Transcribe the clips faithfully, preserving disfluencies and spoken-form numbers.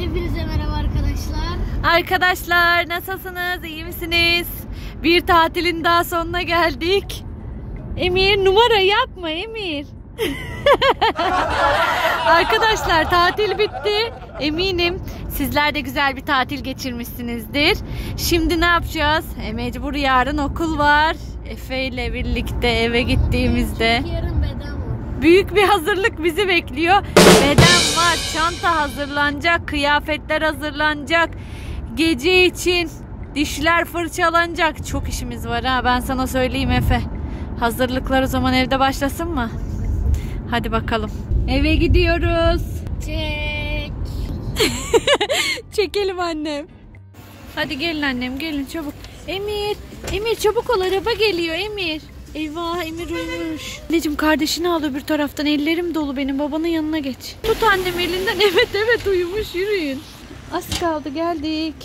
Hepinize merhaba arkadaşlar. Arkadaşlar nasılsınız? İyi misiniz? Bir tatilin daha sonuna geldik. Emir numara yapma Emir. Arkadaşlar tatil bitti. Eminim sizler de güzel bir tatil geçirmişsinizdir. Şimdi ne yapacağız? E, mecbur yarın okul var. Efe ile birlikte eve gittiğimizde. Çünkü yarın beden var. Büyük bir hazırlık bizi bekliyor. Beden var, çanta hazırlanacak, kıyafetler hazırlanacak. Gece için dişler fırçalanacak. Çok işimiz var ha, ben sana söyleyeyim Efe. Hazırlıklar o zaman evde başlasın mı? Hadi bakalım. Eve gidiyoruz. Çek. Çekelim annem. Hadi gelin annem, gelin çabuk. Emir, Emir çabuk ol, araba geliyor Emir. Eyvah, Emir uyumuş. Anneciğim kardeşini al öbür taraftan, ellerim dolu benim, babanın yanına geç. Tut annem elinden, evet evet uyumuş, yürüyün. Az kaldı, geldik.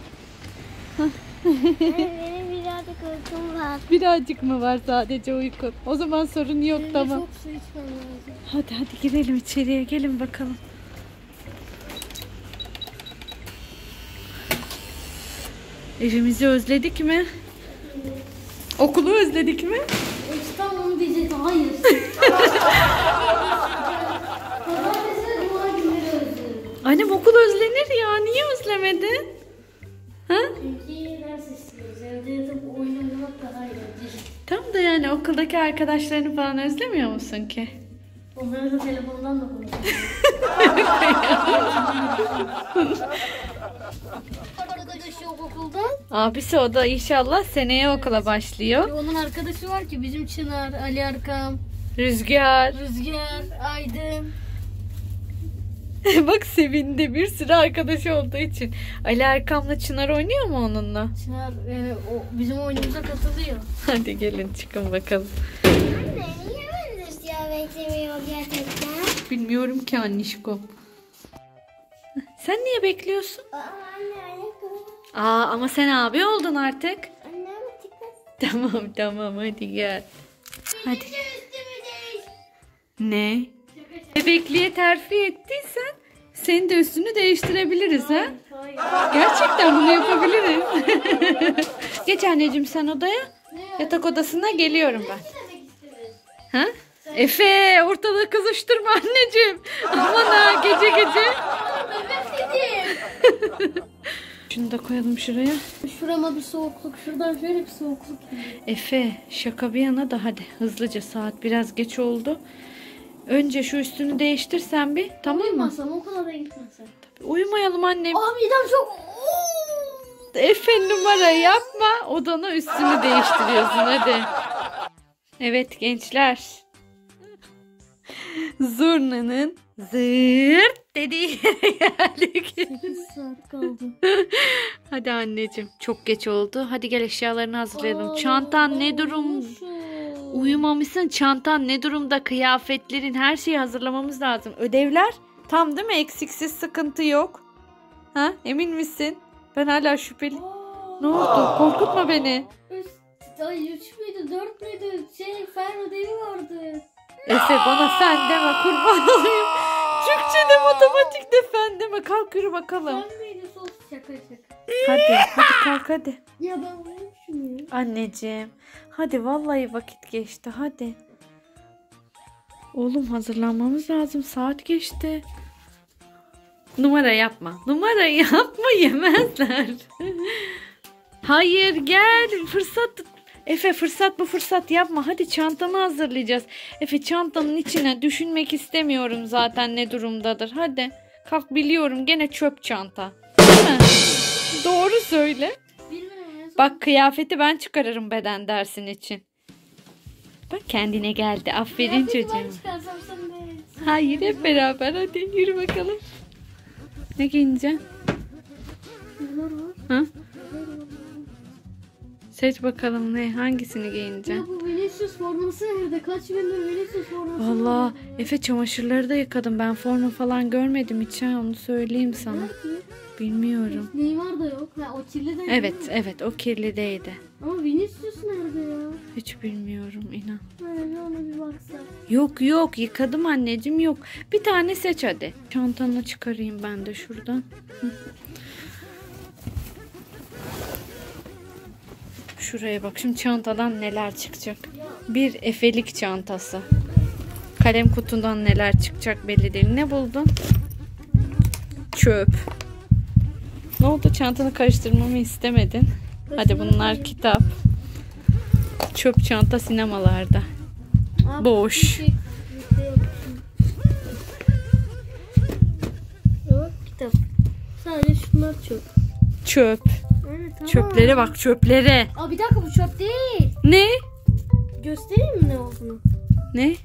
Benim birazcık uykum var. Birazcık mı var sadece uykun? O zaman sorun yok. Benim Tamam. çok su içmem lazım. Hadi hadi girelim içeriye, gelin bakalım. Evimizi özledik mi? Okulu özledik mi? İşte onu diyecek. Hayır. Pazartesi cuma günleri özledim. Annem okul özlenir ya. Niye özlemedin? Ha? Çünkü ders istiyoruz. Evde yatıp oyun oynamak daha eğlenceli. Tam da yani okuldaki arkadaşlarını falan özlemiyor musun ki? Onları da telefondan da konuşuyoruz. Arkadaşı yok okuldan. Abisi o da inşallah seneye okula başlıyor. Onun arkadaşı var ki bizim Çınar, Ali Erkam, Rüzgar. Rüzgar, Aydın. Bak sevindi, bir sürü arkadaşı olduğu için. Ali Erkam'la Çınar oynuyor mu onunla? Çınar e, o bizim oyunumuza katılıyor. Hadi gelin çıkın bakalım. Anne niye ben rüzgar beklemiyor gerçekten? Bilmiyorum ki annişkom. Sen niye bekliyorsun? Aa, anne ayakkabı. Aa ama sen abi oldun artık. Anne ama dikkat. Tamam tamam hadi gel. Hadi. Ne? Bebekliğe terfi ettiysen senin de üstünü değiştirebiliriz ha? Hayır. Gerçekten bunu yapabiliriz. Geç anneciğim sen odaya. Yatak odasına geliyorum ben. Ha? Efe ortalığı kızıştırma anneciğim. Aman ha gece gece. Şunu da koyalım şuraya. Şurama bir soğukluk, şuradan şöyle bir soğukluk geliyor. Efe şaka bir yana da hadi hızlıca, saat biraz geç oldu. Önce şu üstünü değiştirsen bir, tamam mı? Uyumasam o kadar da gitmesem. Uyumayalım annem. Aa midem çok... Efe numara yapma. Odana üstünü değiştiriyorsun hadi. Evet gençler. Zurnanın zırt dediği yere geldik. sekiz saat kaldı. Hadi anneciğim çok geç oldu. Hadi gel eşyalarını hazırlayalım. Aa, Çantan ne durum? nasıl? Uyumamışsın, çantan ne durumda? Kıyafetlerin, her şeyi hazırlamamız lazım. Ödevler tam değil mi? Eksiksiz, sıkıntı yok. Ha? Emin misin? Ben hala şüpheli. Aa, Ne oldu? Korkutma beni. üç, ay üç müydü dört müydü şey fen ödevi vardı. Efe bana fen deme, kurban olayım. Türkçe'de, matematikte fen deme. Kalk yürü bakalım. Fen miydi sos şaka şaka. Hadi hadi kalk hadi. Ya ben uyumuşum ya. Anneciğim hadi, vallahi vakit geçti hadi. Oğlum hazırlanmamız lazım, saat geçti. Numara yapma. Numara yapma, yemezler. Hayır gel, fırsat. Efe fırsat bu, fırsat yapma. Hadi çantanı hazırlayacağız. Efe çantanın içine düşünmek istemiyorum zaten ne durumdadır. Hadi kalk, biliyorum gene çöp çanta. Değil mi? Doğru söyle. Bilmiyorum ya. Bak kıyafeti ben çıkarırım beden dersin için. Bak kendine geldi. Aferin Kıyafeti çocuğum. ben çıkarsam sen de. Hayır hep beraber, hadi yürü bakalım. Ne giyineceksin? Neler var? Ha? Seç bakalım ne, hangisini giyineceksin? Ya bu Vinicius forması nerede? Kaç gündür Vinicius forması Valla var? Efe çamaşırları da yıkadım. Ben forma falan görmedim hiç, ha, onu söyleyeyim sana. Nerede? Bilmiyorum. Neymar da yok. Ha, o kirli de Evet evet o kirlideydi. Ama Vinicius nerede ya? Hiç bilmiyorum inan. Anne ona bir baksana. Yok yok yıkadım anneciğim yok. Bir tane seç hadi. Çantanı çıkarayım ben de şuradan. Hı. Şuraya bak şimdi çantadan neler çıkacak. Bir Efe'lik çantası. Kalem kutundan neler çıkacak belli değil. Ne buldun? Çöp. Ne oldu çantanı karıştırmamı istemedin. Hadi bunlar kitap. Çöp çanta sinemalarda. Aa, Boş. bir şey- bir şey yapmışım. Yok kitap. Sadece şunlar çöp. Çöp. Anne, tamam. Çöplere bak çöplere. Aa bir dakika bu çöp değil. Ne? Göstereyim mi ne olduğunu? Ne?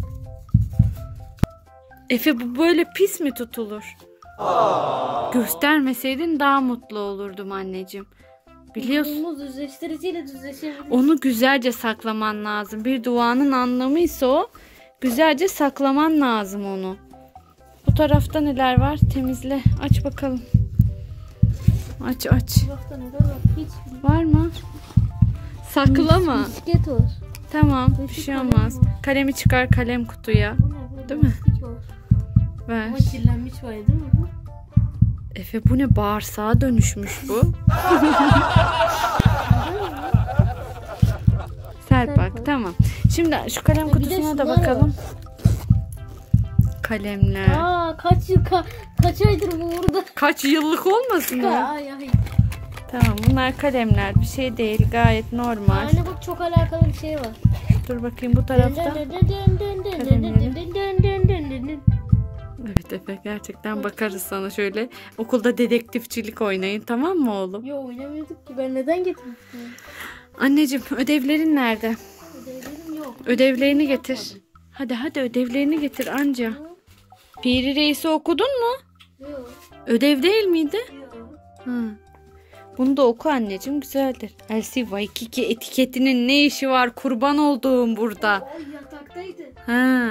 Efe bu böyle pis mi tutulur? Göstermeseydin daha mutlu olurdum anneciğim. Biliyorsun. Bunu düzleştiriciyle düzleşebiliriz. Onu güzelce saklaman lazım. Bir duanın anlamıysa o. Güzelce saklaman lazım onu. Bu tarafta neler var? Temizle. Aç bakalım. Aç aç. Bakta neler var? Hiç. Var mı? Saklama. Bisiklet var. Tamam. Bir şey olmaz. Kalemi çıkar kalem kutuya. Bu ne? Böyle Değil mi? lastik var. Ver. Ama kirlenmiş var değil mi bu? Efe bu ne bağırsağa dönüşmüş bu. Serpak tamam. Şimdi şu kalem Bir de kutusuna da şunlar bakalım. Kalemler. Aa kaç yıl ka- kaç aydır bu burada? Kaç yıllık olmasın o? Ay ay. Tamam bunlar kalemler bir şey değil gayet normal. Anne bak çok alakalı bir şey var. Dur bakayım bu tarafta. Evet Efe gerçekten bakarız sana şöyle. Okulda dedektifçilik oynayın tamam mı oğlum? Yo oynamıyorduk ki ben neden getirmiştim? Anneciğim ödevlerin nerede? Ödevlerim yok. Ödevlerini getir. Hadi hadi ödevlerini getir anca. Piri Reis'i okudun mu? Yok. Ödev değil miydi? Yok. Hı. Bunu da oku anneciğim güzeldir. Elsie Waikiki etiketinin ne işi var kurban olduğum burada. Ay yataktaydı. Ha.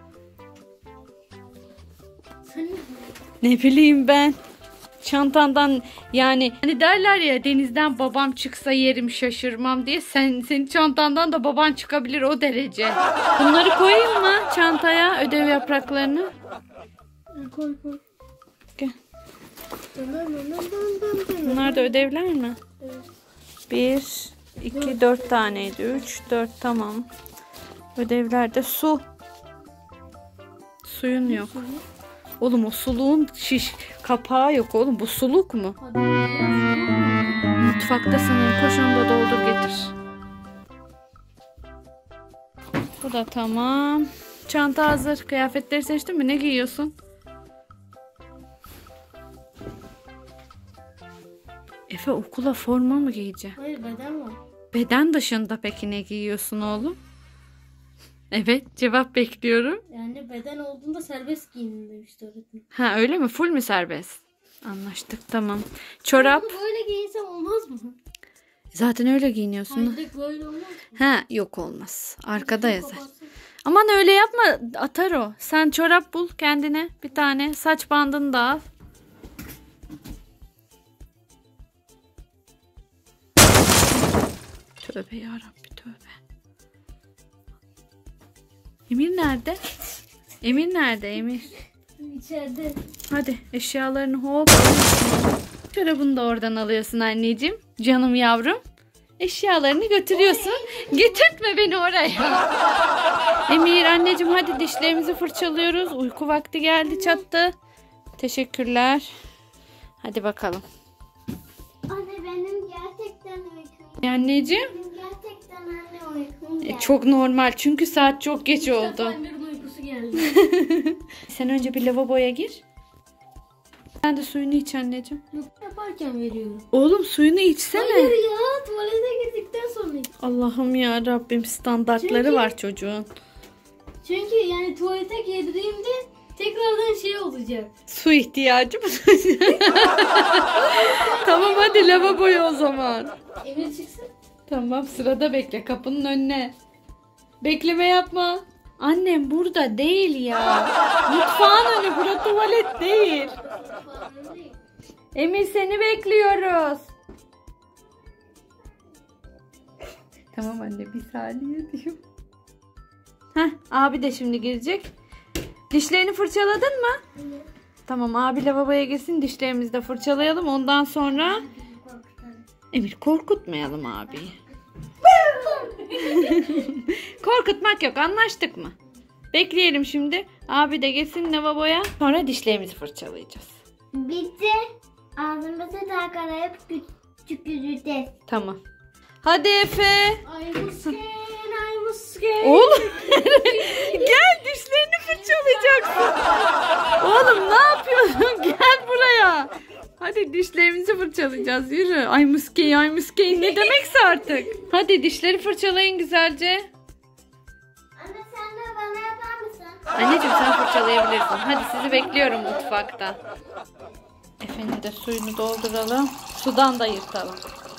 Sen ne? Ne bileyim ben. Çantandan yani hani derler ya denizden babam çıksa yerim şaşırmam diye sen senin çantandan da baban çıkabilir o derece. Bunları koyayım mı çantaya ödev yapraklarını? Koy koy. Gel. Dın dın dın dın dın dın. Bunlar da ödevler mi? Evet. Bir, iki, dört taneydi. Üç, dört tamam. Ödevlerde su. Suyun yok. Oğlum o suluğun şiş kapağı yok oğlum. Bu suluk mu? Hadi biraz. Mutfakta sanırım. Koş onu da doldur getir. Bu da tamam. Çanta hazır. Kıyafetleri seçtin mi? Ne giyiyorsun? Efe okula forma mı giyeceksin? Hayır beden var. Beden dışında peki ne giyiyorsun oğlum? Evet cevap bekliyorum. Yani beden olduğunda serbest giyinin demişti öğretmen. Ha öyle mi? Full mü serbest? Anlaştık tamam. Çorap. Bunu böyle giyinsem olmaz mı? Zaten öyle giyiniyorsun. Hayır direkt böyle olmaz mı? Ha yok olmaz. Arkada yazar. Kapatsın. Aman öyle yapma atar o. Sen çorap bul kendine bir tane. Saç bandını da al. Tövbe yarabbi tövbe. Emir nerede? Emir nerede Emir? İçeride. Hadi eşyalarını hop. Çorabını da oradan alıyorsun anneciğim. Canım yavrum. Eşyalarını götürüyorsun. Getirtme beni oraya. Emir anneciğim hadi dişlerimizi fırçalıyoruz. Uyku vakti geldi çattı. Teşekkürler. Hadi bakalım. Anne benim gerçekten uykum. Anneciğim. Benim gerçekten anne uykum geldi. E, çok normal çünkü saat çok geç oldu. Emir'in uykusu geldi. Sen önce bir lavaboya gir. Sen de suyunu iç anneciğim. Yok yaparken veriyorum. Oğlum suyunu içsene. Hayır ya tuvalete girdikten sonra. Allah'ım ya Rabbim standartları Çünkü- var çocuğun. Çünkü yani tuvalete girdiğimde tekrardan şey olacak. Su ihtiyacı mı? Tamam hadi lavaboya o zaman. Emir çıksın. Tamam sırada bekle kapının önüne. Bekleme yapma. Annem burada değil ya. Mutfağın önü burası tuvalet değil. Falan değil. Emir seni bekliyoruz. Tamam anne, bir saniye diyor. Heh, abi de şimdi girecek. Dişlerini fırçaladın mı? Evet. Tamam, abi lavaboya girsin, dişlerimizi de fırçalayalım. Ondan sonra Emir, korkutmayalım abiyi. Korkutmak yok, anlaştık mı? Bekleyelim şimdi. Abi de gelsin lavaboya. Sonra dişlerimizi fırçalayacağız. Bitti. Ağzımızı takalayıp küçük yüzeceğiz. Tamam. Hadi Efe. I'm scared, I'm scared. Oğlum gel, dişlerini fırçalayacaksın. Oğlum ne yapıyorsun? Gel buraya. Hadi dişlerimizi fırçalayacağız. Yürü. Ay muskey, ay muskey ne demekse artık. Hadi dişleri fırçalayın güzelce. Anne sen de bana yapar mısın? Anneciğim sen fırçalayabilirsin. Hadi sizi bekliyorum mutfakta. Efe'nin de suyunu dolduralım. Sudan da yırtalım.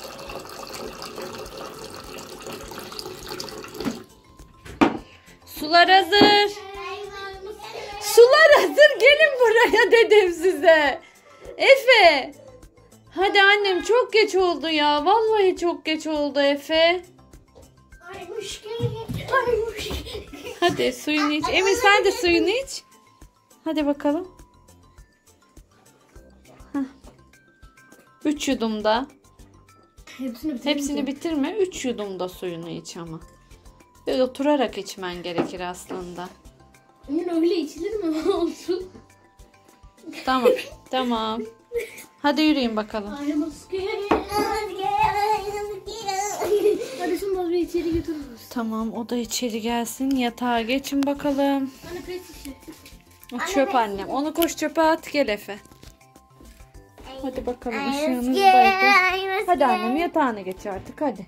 Sular hazır. Sular hazır. Gelin buraya dedim size. Efe. Hadi annem, çok geç oldu ya. Vallahi çok geç oldu Efe. I'm scared, I'm scared. Hadi suyunu iç. Emir sen de suyunu iç. Hadi bakalım. Heh. Üç yudumda. Hepsini bitirdim. Hepsini bitirme. Üç yudumda suyunu iç ama. Böyle oturarak içmen gerekir aslında. Anne öyle içilir mi? Olsun. Tamam. Tamam. Hadi yürüyün bakalım. I'm scared, I'm scared, I'm scared. Hadi şimdi bana içeri götürürüz. Tamam, o da içeri gelsin. Yatağa geçin bakalım. Anne pet şişe. O çöp annem. Onu koş çöpe at, gel Efe. Hadi bakalım, ışığınız da. Hadi annem, yatağına geç artık hadi.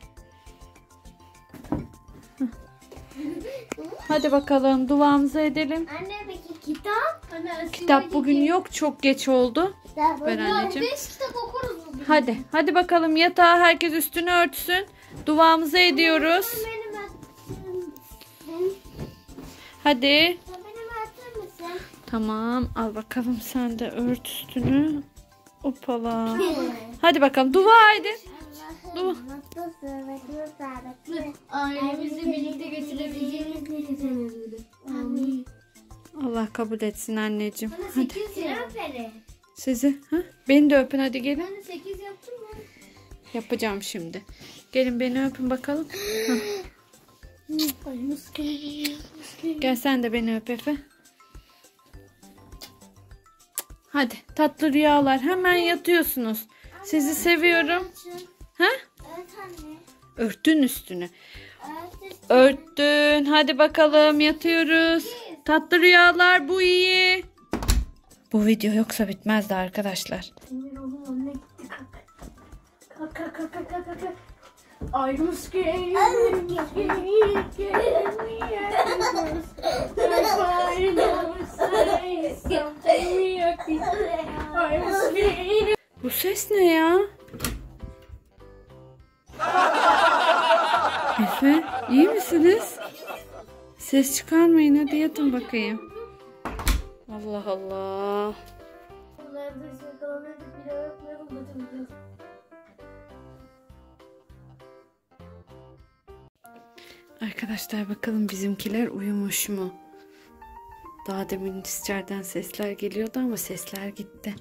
Hadi bakalım, duamızı edelim. Anne peki kitap? Anne, Kitap bugün yok, çok geç oldu. Ver anneciğim. Beş kitap okuruz bugün. Hadi, hadi bakalım yatağa, herkes üstünü örtsün. Duamızı ediyoruz. Benim benim Hadi. benim atır mısın? Tamam, al bakalım sen de ört üstünü. Hoppala. Hadi bakalım, dua edin. Dua. Ailemizi birlikte götürebileceğimiz bir yeteneğimiz. Amin. Allah kabul etsin anneciğim. Bana Hadi sekiz ya. Aferin. sizi. Ha? Beni de öpün, hadi gelin. Ben de sekiz yaptım mı? Yapacağım şimdi. Gelin beni öpün bakalım. Hah. Ay muskeli. Gel sen de beni öp Efe. Hadi tatlı rüyalar. Hemen yatıyorsunuz. Sizi seviyorum. Ha? Evet anne. Örtün üstünü. Evet. Örttün. Hadi bakalım yatıyoruz. Tatlı rüyalar, bu iyi. Bu video yoksa bitmezdi arkadaşlar. Emir oğlum önüne gitti kalk. Kalk kalk kalk kalk kalk kalk. I'm scared. I'm scared. Bu ses ne ya? Efe, iyi misiniz? Ses çıkarmayın, hadi yatın bakayım. Allah Allah. Arkadaşlar bakalım bizimkiler uyumuş mu? Daha demin içeriden sesler geliyordu ama sesler gitti.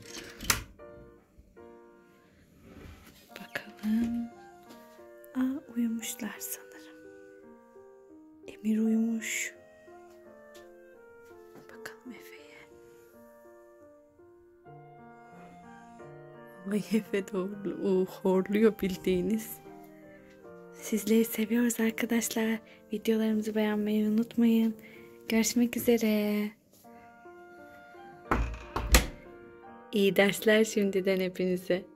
Bakalım. Aa, uyumuşlar sanırım. Emir uyumuş. Bakalım Efe'ye. Ay Efe doğru, horluyor bildiğiniz. Sizleri seviyoruz arkadaşlar. Videolarımızı beğenmeyi unutmayın. Görüşmek üzere. İyi dersler şimdiden hepinize.